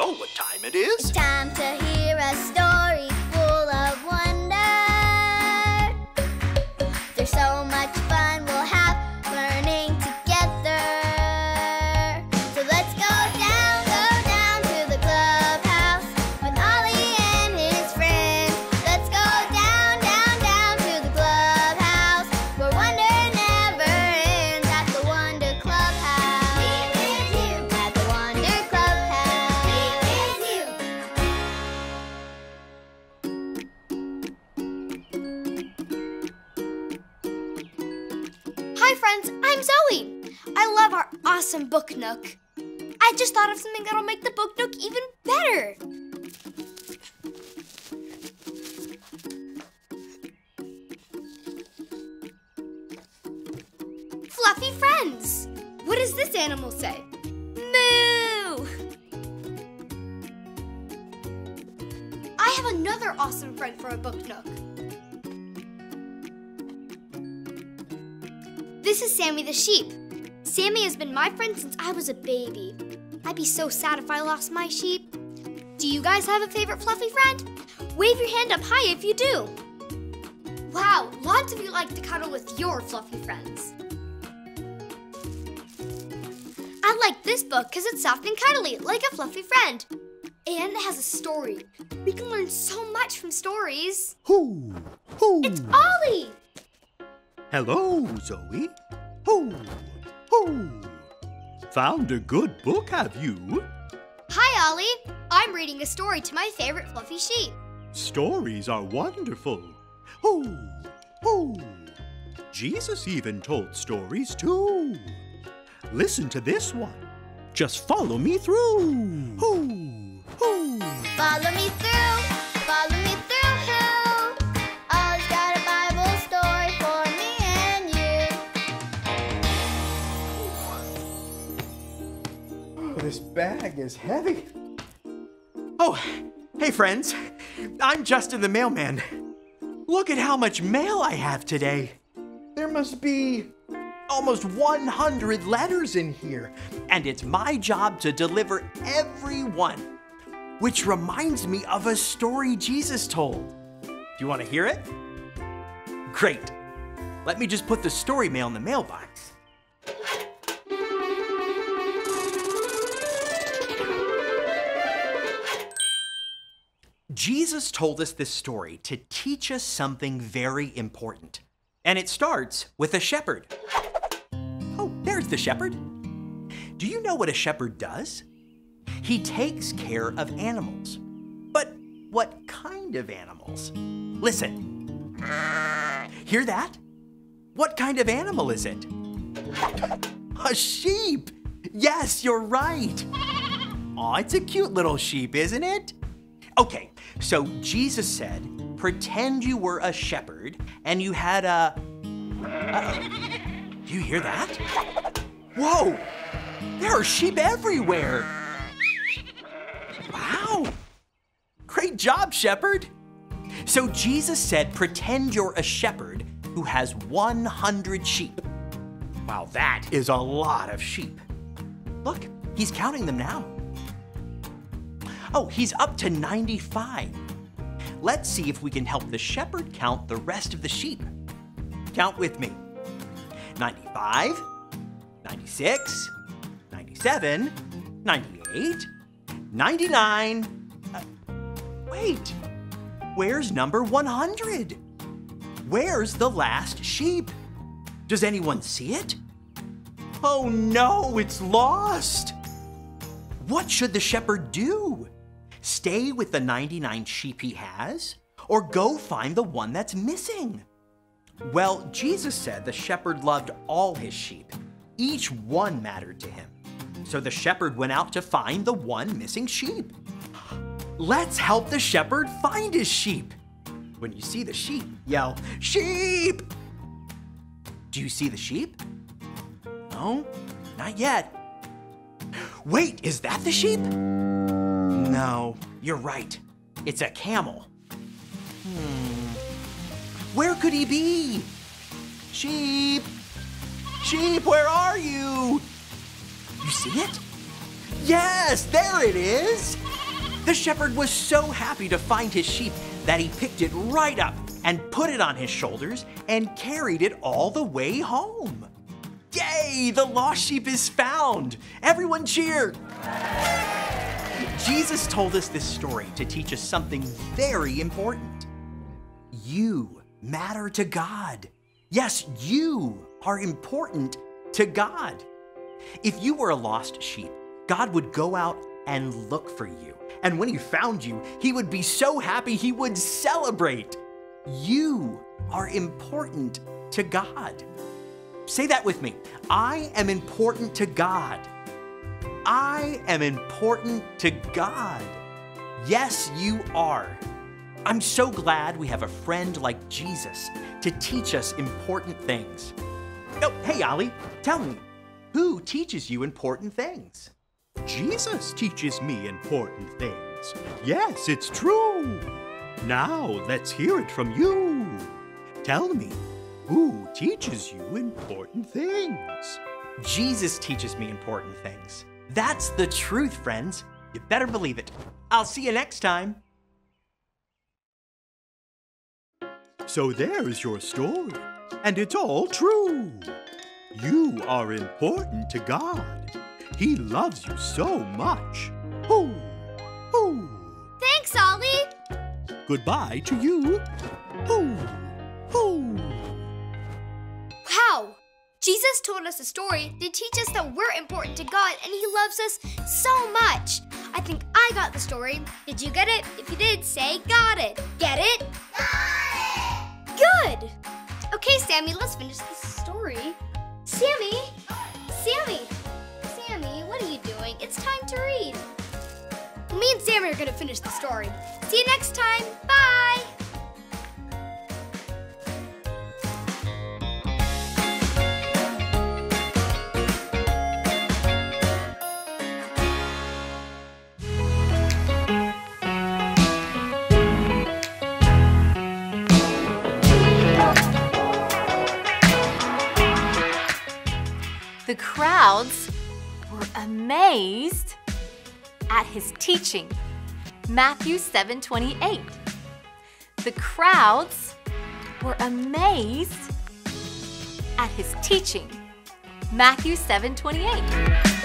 know what time it is. It's time to hear a story full of wonder. There's so much fun we'll have learning together. So let's go down to the clubhouse with Ollie and his friends. Let's go down to the clubhouse where wonder never ends at the Wonder Clubhouse. Meet with you at the Wonder Clubhouse. Meet with you. Hi friends, I'm Zoe. I love our awesome Book Nook. I just thought of something that'll make the Book Nook even better. Fluffy friends. What does this animal say? Moo! I have another awesome friend for a Book Nook. This is Sammy the sheep. Sammy has been my friend since I was a baby. I'd be so sad if I lost my sheep. Do you guys have a favorite fluffy friend? Wave your hand up high if you do. Wow, lots of you like to cuddle with your fluffy friends. I like this book because it's soft and cuddly, like a fluffy friend. And it has a story. We can learn so much from stories. Hoo, hoo. It's Ollie! Hello, Zoe. Hoo, hoo. Found a good book, have you? Hi, Ollie. I'm reading a story to my favorite fluffy sheep. Stories are wonderful. Hoo, hoo. Jesus even told stories too. Listen to this one. Just follow me through. Hoo, hoo. Follow me through, follow me through, who? Ollie's got a Bible story for me and you. This bag is heavy. Oh, hey friends. I'm Justin the mailman. Look at how much mail I have today. There must be Almost 100 letters in here, and it's my job to deliver every one. Which reminds me of a story Jesus told. Do you want to hear it? Great. Let me just put the story mail in the mailbox. Jesus told us this story to teach us something very important. And it starts with a shepherd. Oh, there's the shepherd. Do you know what a shepherd does? He takes care of animals. But what kind of animals? Listen. Hear that? What kind of animal is it? A sheep. Yes, you're right. Aw, it's a cute little sheep, isn't it? Okay, so Jesus said, pretend you were a shepherd and you had a... Do you hear that? Whoa! There are sheep everywhere! Wow! Great job, shepherd! So Jesus said, pretend you're a shepherd who has 100 sheep. Wow, that is a lot of sheep. Look, he's counting them now. Oh, he's up to 95. Let's see if we can help the shepherd count the rest of the sheep. Count with me. 95, 96, 97, 98, 99. Wait, where's number 100? Where's the last sheep? Does anyone see it? Oh no, it's lost. What should the shepherd do? Stay with the 99 sheep he has, or go find the one that's missing? Well, Jesus said the shepherd loved all his sheep. Each one mattered to him. So the shepherd went out to find the one missing sheep. Let's help the shepherd find his sheep. When you see the sheep, yell, "Sheep!" Do you see the sheep? No, not yet. Wait, is that the sheep? No, you're right. It's a camel. Where could he be? Sheep! Sheep, where are you? You see it? Yes, there it is! The shepherd was so happy to find his sheep that he picked it right up and put it on his shoulders and carried it all the way home. Yay! The lost sheep is found! Everyone cheer! Jesus told us this story to teach us something very important. You matter to God. Yes, you are important to God. If you were a lost sheep, God would go out and look for you. And when he found you, he would be so happy he would celebrate. You are important to God. Say that with me. I am important to God. I am important to God. Yes, you are. I'm so glad we have a friend like Jesus to teach us important things. Oh, hey, Ollie, tell me, who teaches you important things? Jesus teaches me important things. Yes, it's true. Now let's hear it from you. Tell me, who teaches you important things? Jesus teaches me important things. That's the truth, friends. You better believe it. I'll see you next time. So there's your story, and it's all true. You are important to God. He loves you so much. Hoo, hoo. Thanks, Ollie. Goodbye to you. Hoo, hoo. Wow! Jesus told us a story to teach us that we're important to God and he loves us so much. I think I got the story. Did you get it? If you did, say got it. Get it? Got it! Good! Okay, Sammy, let's finish this story. Sammy, what are you doing? It's time to read. Me and Sammy are gonna finish the story. See you next time. Bye! The crowds were amazed at his teaching. Matthew 7:28. The crowds were amazed at his teaching. Matthew 7:28.